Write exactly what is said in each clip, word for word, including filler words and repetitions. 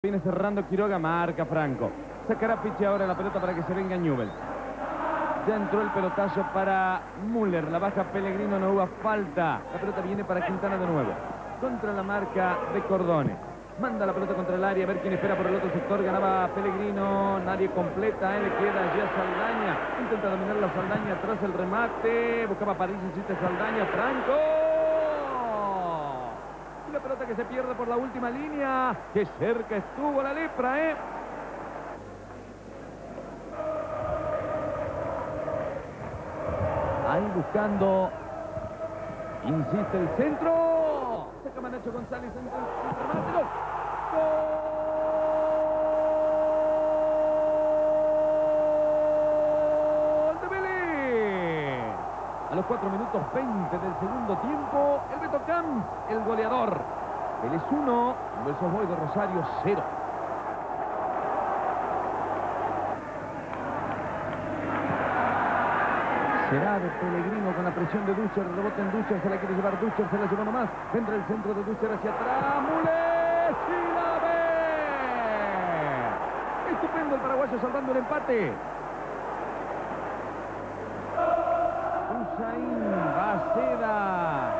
Viene cerrando Quiroga, marca Franco. Sacará Pichi ahora la pelota para que se venga Newell. Ya entró el pelotazo para Müller. La baja Pellegrino, no hubo falta. La pelota viene para Quintana de nuevo. Contra la marca de Cordone. Manda la pelota contra el área, a ver quién espera por el otro sector. Ganaba Pellegrino, nadie completa, ¿eh? Le queda ya Saldaña. Intenta dominar la Saldaña, atrás el remate. Buscaba París, insiste Saldaña, Franco. La pelota que se pierde por la última línea. Qué cerca estuvo la lepra, ¿eh? Ahí buscando. Insiste el centro. Saca Manacho González. Entra el remate. ¡Gol! ¡Gol de Vélez! A los cuatro minutos veinte del segundo tiempo, el Beto Camps, el goleador. Vélez uno, Newell's Boys de Rosario cero. Será de Pellegrino con la presión de Ducher, rebote en Ducher, se la quiere llevar Ducher, se la llevó nomás. Vendrá el centro de Ducher hacia atrás, Müller, ¡sí la ve! Estupendo el paraguayo salvando el empate. Hussein Baceda.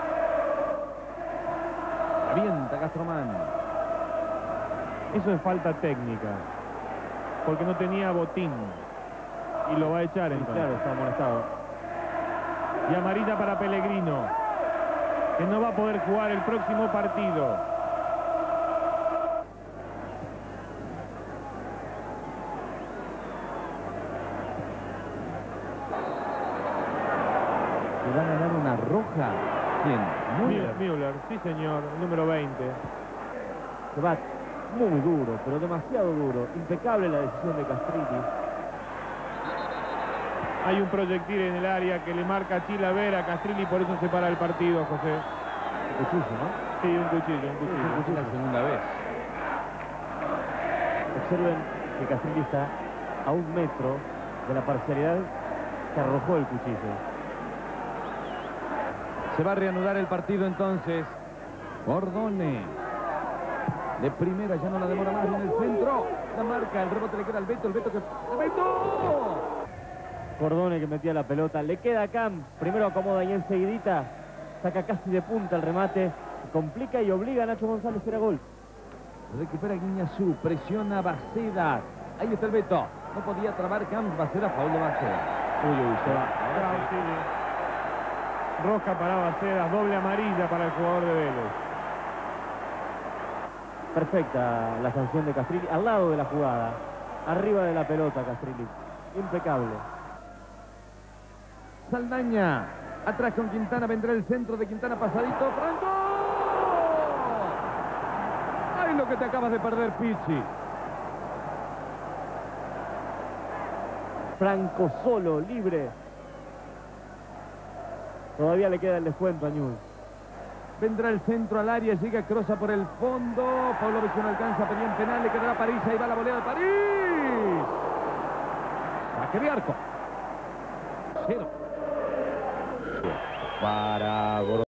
Avienta Gastromán. Eso es falta técnica, porque no tenía botín y lo va a echar entonces. Claro, está amonestado. Y amarilla para Pellegrino, que no va a poder jugar el próximo partido. ¿Le van a dar una roja? ¿Quién? Müller. Müller, sí señor, el número veinte. Se va muy duro, pero demasiado duro. Impecable la decisión de Castrilli. Hay un proyectil en el área que le marca a Chilavert a Castrilli, por eso se para el partido, José. Un cuchillo, ¿no? Sí, un cuchillo, un cuchillo. Es la segunda vez. Observen que Castrilli está a un metro de la parcialidad que arrojó el cuchillo. Se va a reanudar el partido entonces. Cordone. De primera, ya no la demora más, en el centro. La marca, el rebote le queda al Beto, el Beto que... ¡El Beto! Cordone que metía la pelota, le queda a Camps, primero acomoda y enseguidita saca casi de punta el remate, complica y obliga a Nacho González a ir a gol. Recupera Guiñazú, presiona Baceda. Ahí está el Beto, no podía trabar Camps, Baceda, foul de Baceda. Uy, uy, se va. Roja para Baceda, doble amarilla para el jugador de Vélez. Perfecta la sanción de Castrilli, al lado de la jugada, arriba de la pelota Castrilli, impecable. Saldaña, atrás con Quintana, vendrá el centro de Quintana, pasadito, Franco. ¡Ay, lo que te acabas de perder, Pichi! Franco solo, libre. Todavía le queda el descuento a Newell's. Vendrá el centro al área, llega Crosa por el fondo. Pablo Vecino alcanza, pedía en penal, le quedará París, ahí va la volea de París. Saque de arco. Cero. Para